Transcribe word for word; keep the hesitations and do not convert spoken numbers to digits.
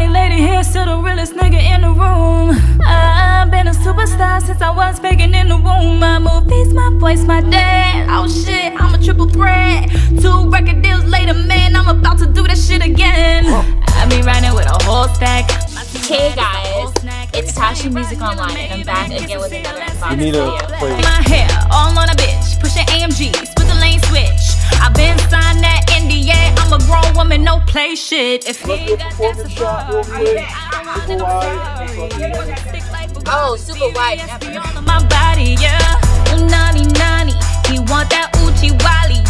only lady here, still the realest nigga in the room. I've been a superstar since I was begging in the womb. My movies, my voice, my dad. Oh shit, I'm a triple threat. Two record deals later, man, I'm about to do that shit again. I be riding with a whole stack. Hey guys, it's Tashi Music Online, and I'm back again with another unboxing video. My hair all on a bitch, pushing A M Gs with the lane switch. I've been signed that N D A. I'm a grown woman, no play shit. If he got that support, Oh, super wide. on my body, yeah. Ooh, nani nani, he want that Uchi Wally.